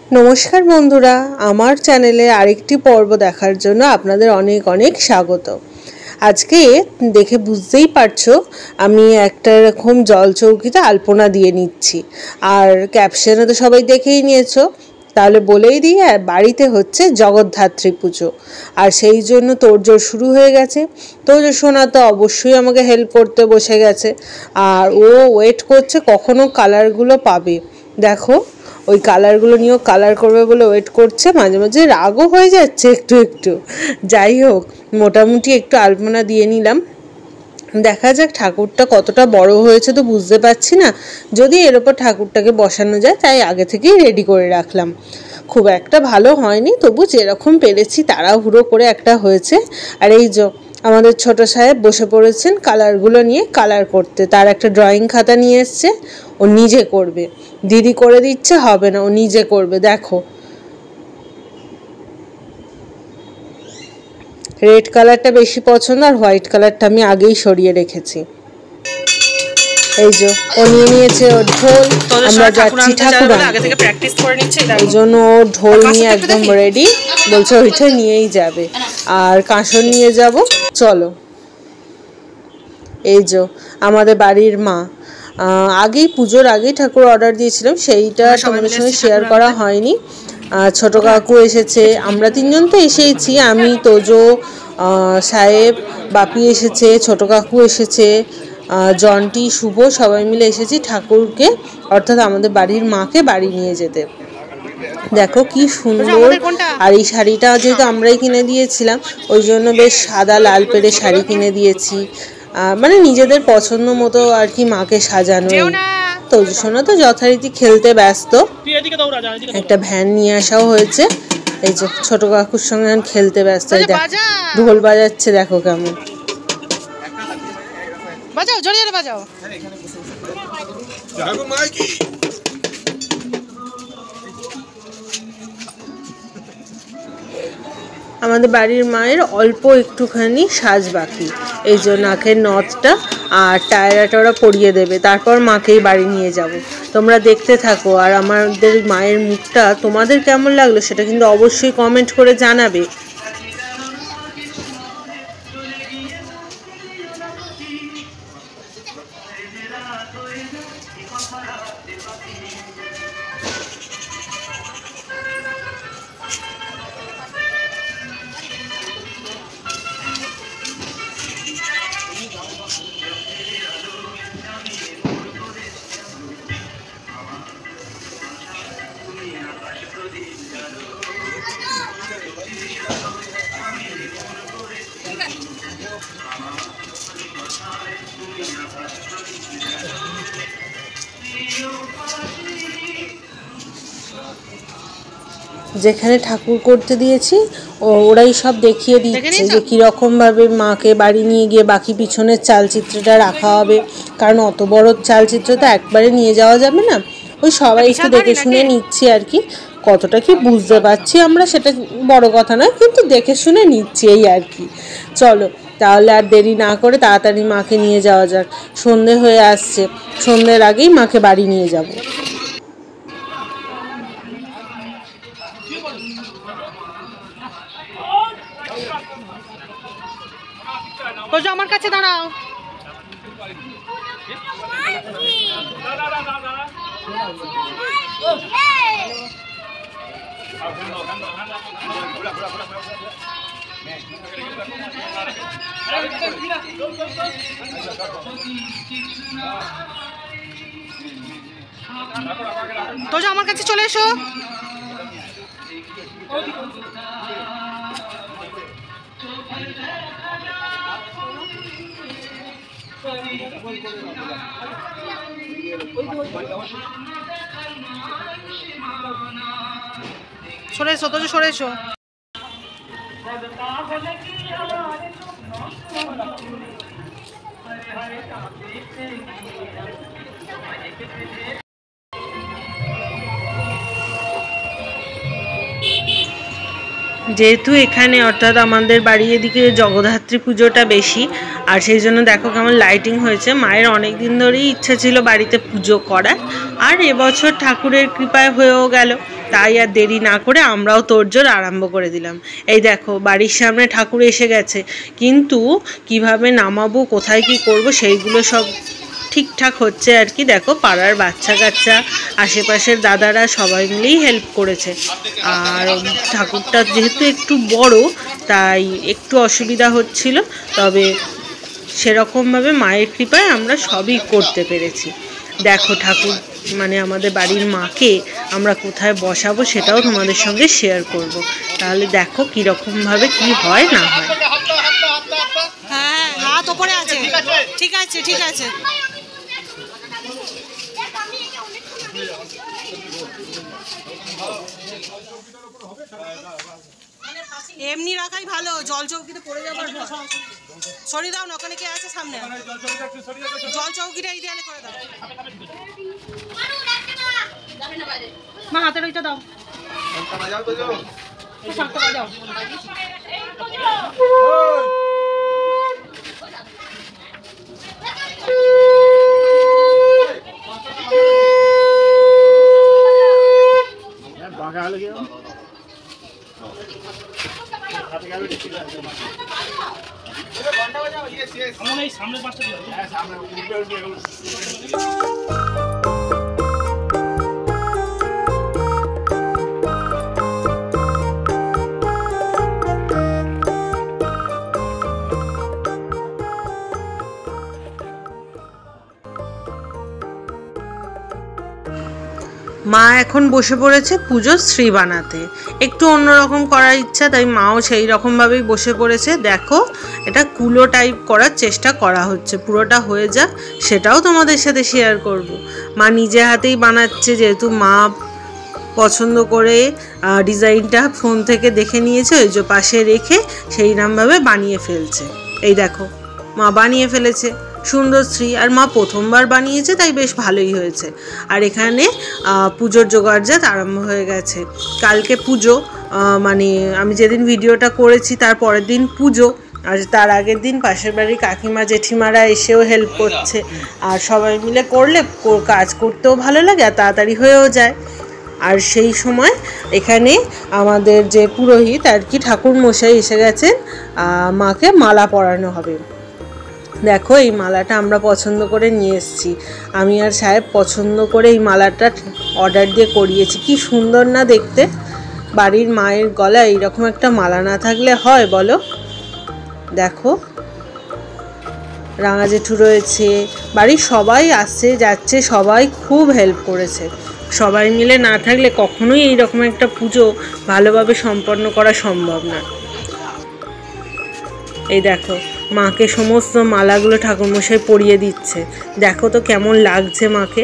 নমস্কার বন্ধুরা, আমার চ্যানেলে আরেকটি পর্ব দেখার জন্য আপনাদের অনেক অনেক স্বাগত। আজকে দেখে বুঝতেই পারছো আমি একটা এরকম জলচৌকিতে আলপনা দিয়ে নিচ্ছি। আর ক্যাপশনে তো সবাই দেখেই নিয়েছো, তাহলে বলেই দিই, বাড়িতে হচ্ছে জগদ্ধাত্রী পুজো, আর সেই জন্য তোড়জোড় শুরু হয়ে গেছে। তোড়জোড় সোনা তো অবশ্যই আমাকে হেল্প করতে বসে গেছে, আর ও ওয়েট করছে কখনো কালারগুলো পাবে। দেখো, ওই কালারগুলো নিয়েও কালার করবে বলে ওয়েট করছে, মাঝে মাঝে রাগও হয়ে যাচ্ছে একটু একটু। যাই হোক, মোটামুটি একটু আলপনা দিয়ে নিলাম। দেখা যাক ঠাকুরটা কতটা বড় হয়েছে তো বুঝতে পারছি না, যদি এর ওপর ঠাকুরটাকে বসানো যায় তাই আগে থেকেই রেডি করে রাখলাম। খুব একটা ভালো হয়নি, তবু যেরকম পেরেছি তাড়াহুড়ো করে একটা হয়েছে। আর এই যে আমাদের ছোট সাহেব বসে পড়েছেন কালারগুলো নিয়ে কালার করতে। তার একটা ড্রয়িং খাতা নিয়ে এসছে, ও নিজে করবে। দিদি করে দিচ্ছে হবে না, ও নিজে করবে। দেখো, রেড কালারটা বেশি পছন্দ, আর হোয়াইট কালারটা আমি আগেই সরিয়ে রেখেছি। এই যে ও নিয়ে নিয়েছে ওর ঢোল, আমরা যাচ্ছি ঠাকুর আনতে। এই জন্য ও ঢোল নিয়ে একদম রেডি, বলছে ওইটা নিয়েই যাবে। আর কাঁসর নিয়ে যাব, চলো। এই যে আমাদের বাড়ির মা, আগেই পুজোর আগেই ঠাকুর অর্ডার দিয়েছিলাম, সেইটা তোমাদের সঙ্গে শেয়ার করা হয়নি। ছোট কাকু এসেছে, আমরা তিনজন তো এসেইছি, আমি, তোজো, সাহেব, বাপি এসেছে, ছোট কাকু এসেছে, জন্টি, শুভ, সবাই মিলে এসেছি ঠাকুরকে, অর্থাৎ আমাদের বাড়ির মাকে বাড়ি নিয়ে যেতে। দেখো কি সুন্দর। আর এই শাড়িটা যেহেতু আমরাই কিনে দিয়েছিলাম, ওই জন্য বেশ সাদা লাল পেরে শাড়ি কিনে দিয়েছি, মানে নিজেদের পছন্দ মতো আর কি মাকে সাজানো। তো সোনা তো যথারীতি খেলতে ব্যস্ত। একটা ভ্যান নিয়ে আসাও হয়েছে, এই যে ছোট কাকুর সঙ্গে খেলতে ব্যস্ত। ঢোল বাজাচ্ছে, দেখো কেমন বাজাও, জোরে জোরে বাজাও। আমাদের বাড়ির মায়ের অল্প একটুখানি সাজ বাকি, এই জন্য নাকের নথটা আর টায়রাটা ওরা পরিয়ে দেবে, তারপর মাকেই বাড়ি নিয়ে যাব। তোমরা দেখতে থাকো, আর আমাদের মায়ের মুখটা তোমাদের কেমন লাগলো সেটা কিন্তু অবশ্যই কমেন্ট করে জানাবে। যেখানে ঠাকুর করতে দিয়েছি ওরাই সব দেখিয়ে দিচ্ছে যে কীরকম ভাবে মাকে বাড়ি নিয়ে গিয়ে বাকি পিছনের চালচিত্রটা রাখা হবে, কারণ অত বড় চালচিত্র তো একবারে নিয়ে যাওয়া যাবে না। ওই সবাই একটু দেখে শুনে নিচ্ছি আর কি, কতটা কি বুঝতে পারছি আমরা সেটা বড় কথা নয়, কিন্তু দেখে শুনে নিচ্ছি এই আর কি। চলো তাহলে আর দেরি না করে তাড়াতাড়ি মাকে নিয়ে যাওয়া যাক, সন্ধে হয়ে আসছে, সন্ধ্যের আগেই মাকে বাড়ি নিয়ে যাব। আমার কাছে দাঁড়াও। তোজো আমার কাছে চলে এসো। সরে এসো তোজো, সরে এসো। যেহেতু এখানে অর্থাৎ আমাদের বাড়ির এদিকে জগদ্ধাত্রী পুজোটা বেশি, আর সেই জন্য দেখো কেমন লাইটিং হয়েছে। মায়ের অনেক দিন ধরেই ইচ্ছা ছিল বাড়িতে পুজো করার, আর এবছর ঠাকুরের কৃপায় হয়েও গেল। তাই আর দেরি না করে আমরাও তোড়জোড় আরম্ভ করে দিলাম। এই দেখো বাড়ির সামনে ঠাকুর এসে গেছে, কিন্তু কিভাবে নামাবো, কোথায় কি করব সেইগুলো সব ঠিকঠাক হচ্ছে আর কি। দেখো পাড়ার বাচ্চা কাচ্চা, আশেপাশের দাদারা সবাই মিলেই হেল্প করেছে। আর ঠাকুরটা যেহেতু একটু বড় তাই একটু অসুবিধা হচ্ছিল, তবে সেরকমভাবে মায়ের কৃপায় আমরা সবই করতে পেরেছি। দেখো ঠাকুর মানে আমাদের বাড়ির মাকে আমরা কোথায় বসাবো সেটাও তোমাদের সঙ্গে শেয়ার করব। তাহলে দেখো কীরকমভাবে কি হয় না হয়। হ্যাঁ, হাত ওপরে আছে, ঠিক আছে ঠিক আছে। এমনি রাখাই ভালো, জল চৌকিতে পড়ে যাবার সরিয়ে দাও না, ওখানে কে আছে সামনে, জল চৌকিটা এই দেয়ালে করে দাও। মা হাতের ওইটা দাও, দাও। মা এখন বসে পড়েছে পুজোর শ্রী বানাতে। একটু অন্যরকম করার ইচ্ছা, তাই মাও সেই রকমভাবেই বসে পড়েছে। দেখো এটা কুলো টাইপ করার চেষ্টা করা হচ্ছে, পুরোটা হয়ে যাক সেটাও তোমাদের সাথে শেয়ার করব। মা নিজে হাতেই বানাচ্ছে, যেহেতু মা পছন্দ করে ডিজাইনটা ফোন থেকে দেখে নিয়েছে, ওই যে পাশে রেখে সেই নামভাবে বানিয়ে ফেলছে। এই দেখো মা বানিয়ে ফেলেছে সুন্দর শ্রী, আর মা প্রথমবার বানিয়েছে তাই বেশ ভালোই হয়েছে। আর এখানে পুজোর জোগাড়জাত আরম্ভ হয়ে গেছে। কালকে পুজো, মানে আমি যেদিন ভিডিওটা করেছি তার পরের দিন পুজো, আর তার আগের দিন পাশের বাড়ির কাকিমা জেঠিমারা এসেও হেল্প করছে। আর সবাই মিলে করলে কাজ করতেও ভালো লাগে আর তাড়াতাড়ি হয়েও যায়। আর সেই সময় এখানে আমাদের যে পুরোহিত আর কি ঠাকুর মশাই এসে গেছেন, মাকে মালা পরানো হবে। দেখো এই মালাটা আমরা পছন্দ করে নিয়ে এসেছি, আমি আর সাহেব পছন্দ করে এই মালাটা অর্ডার দিয়ে করিয়েছি। কি সুন্দর না দেখতে, বাড়ির মায়ের গলায় এইরকম একটা মালা না থাকলে হয় বলো। দেখো রাঙা জেঠু রয়েছে, বাড়ির সবাই আসছে যাচ্ছে, সবাই খুব হেল্প করেছে। সবাই মিলে না থাকলে কখনোই এইরকম একটা পুজো ভালোভাবে সম্পন্ন করা সম্ভব না। এই দেখো মাকে সমস্ত মালাগুলো ঠাকুরমশাই পরিয়ে দিচ্ছে, দেখো তো কেমন লাগছে মাকে।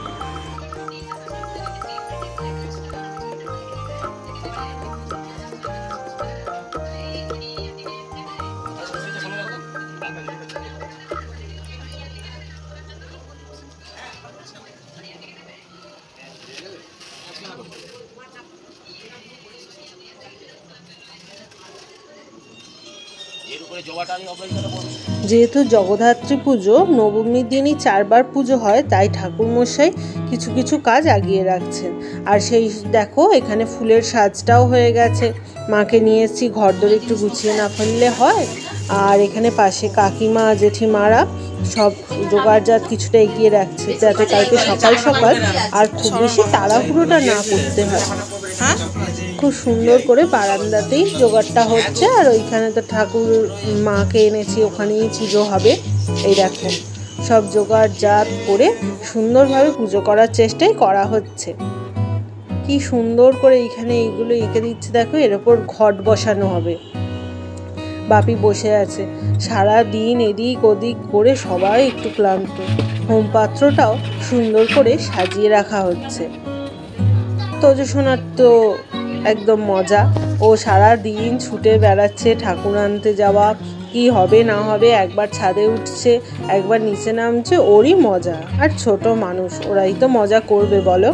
যেহেতু জগদ্ধাত্রী পুজো নবমীর দিনই 4 বার পুজো হয়, তাই ঠাকুরমশাই কিছু কিছু কাজ আগিয়ে রাখছেন। আর সেই দেখো এখানে ফুলের সাজটাও হয়ে গেছে, মাকে নিয়ে এসেছি, ঘরদোর একটু গুছিয়ে না ফেললে হয়। আর এখানে পাশে কাকিমা জেঠিমারা সব জোগাড়জাত কিছুটা এগিয়ে রাখছে, যাতে কালকে সকাল সকাল আর খুব বেশি তাড়াহুড়োটা না করতে হয়। হ্যাঁ, খুব সুন্দর করে বারান্দাতেই জোগাড়টা হচ্ছে। আর ওইখানে তো ঠাকুর মাকে এনেছি, ওখানেই পুজো হবে। এই দেখো সব জোগাড়জাত করে সুন্দরভাবে পুজো করার চেষ্টাই করা হচ্ছে। কি সুন্দর করে এইখানে এইগুলো এঁকে দিচ্ছে, দেখো এর ওপর ঘট বসানো হবে। বাপি বসে আছে, সারা দিন এদিক ওদিক করে সবাই একটু ক্লান্ত। হোমপাত্রটাও সুন্দর করে সাজিয়ে রাখা হচ্ছে। তোজসোনার তো একদম মজা, ও সারা দিন ছুটে বেড়াচ্ছে ঠাকুর আনতে যাওয়া, কি হবে না হবে, একবার ছাদে উঠছে একবার নিচে নামছে, ওরই মজা। আর ছোট মানুষ, ওরাই তো মজা করবে বলো।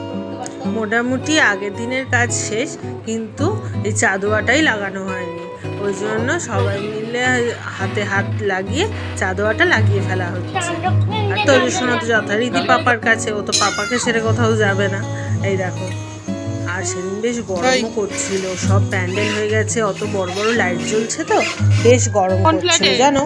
মোটামুটি আগের দিনের কাজ শেষ, কিন্তু এই চাঁদোয়াটাই লাগানো হয়নি। ওই জন্য সবাই মিলে হাতে হাত লাগিয়ে চাঁদোয়াটা লাগিয়ে ফেলা হচ্ছে। আর তৈরি শোনা তো যথারীতি পাপার কাছে, ও তো পাপাকে ছেড়ে কোথাও যাবে না। এই দেখো, আর সেদিন বেশ গরমও করছিল, সব প্যান্ডেল হয়ে গেছে, অত বড় বড় লাইট জ্বলছে তো বেশ গরম করছিল জানো।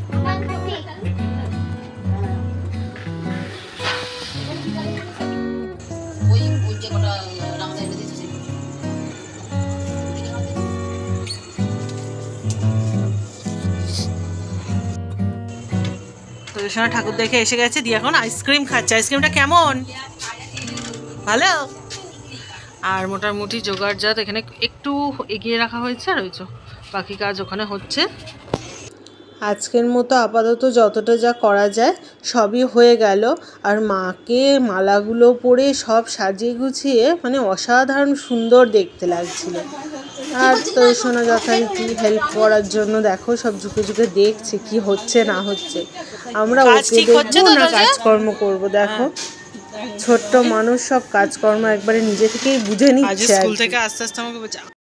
ঠাকুর দেখে এসে গেছে, দিয়ে এখন আইসক্রিম খাচ্ছে। আইসক্রিমটা কেমন? ভালো। আর মোটামুটি জোগাড়জাত এখানে একটু এগিয়ে রাখা হয়েছে, আর ওই বাকি কাজ ওখানে হচ্ছে। আজকের মতো আপাতত যতটা যা করা যায় সবই হয়ে গেল। আর মাকে মালাগুলো পরে সব সাজিয়ে গুছিয়ে মানে অসাধারণ সুন্দর দেখতে লাগছিল। আর তো শোনা যথারীতি হেল্প করার জন্য দেখো সব ঝুঁকে ঝুঁকে দেখছে কি হচ্ছে না হচ্ছে। আমরা ওকে দেখবো না কাজকর্ম করবো। দেখো ছোট্ট মানুষ সব কাজকর্ম একবারে নিজে থেকেই বুঝে নিচ্ছে। স্কুল থেকে আস্তে আস্তে আমাকে